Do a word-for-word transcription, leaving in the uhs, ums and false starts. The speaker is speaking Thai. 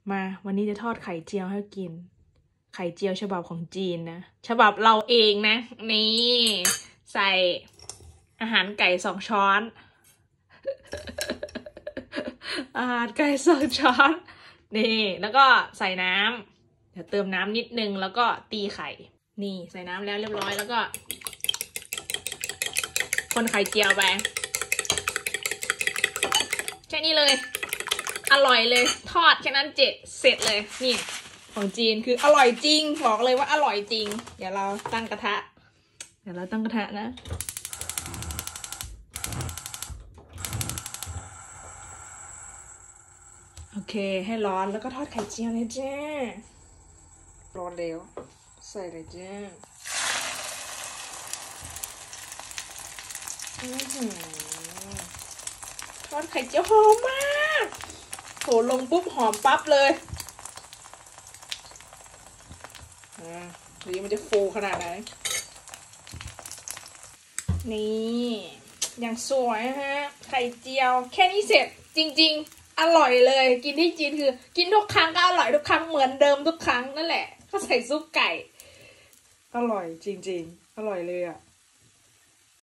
มาวันนี้จะทอดไข่เจียวให้กินไข่เจียวฉบับของจีนนะฉบับเราเองนะนี่ใส่อาหารไก่สองช้อนอาหารไก่สองช้อนนี่แล้วก็ใส่น้ำเดี๋ยวเติมน้ำนิดนึงแล้วก็ตีไข่นี่ใส่น้ำแล้วเรียบร้อยแล้วก็คนไข่เจียวไปแค่นี้เลยอร่อยเลยทอดแค่นั้นเจ็ดเสร็จเลยนี่ของจีนคืออร่อยจริงบอกเลยว่าอร่อยจริงเดี๋ยวเราตั้งกระทะเดี๋ยวเราตั้งกระทะนะโอเคให้ร้อนแล้วก็ทอดไข่เจียวเลยจ้าร้อนแล้วใส่เลยจ้าทอดไข่เจียวหอมมากโหลงปุ๊บหอมปั๊บเลยอ่าดีมันจะฟูขนาดไหนนี่อย่างสวยฮะไข่เจียวแค่นี้เสร็จจริงๆอร่อยเลยกินที่จีนคือกินทุกครั้งก็อร่อยทุกครั้งเหมือนเดิมทุกครั้งนั่นแหละก็ใส่ซุปไก่อร่อยจริงๆอร่อยเลยอ่ะ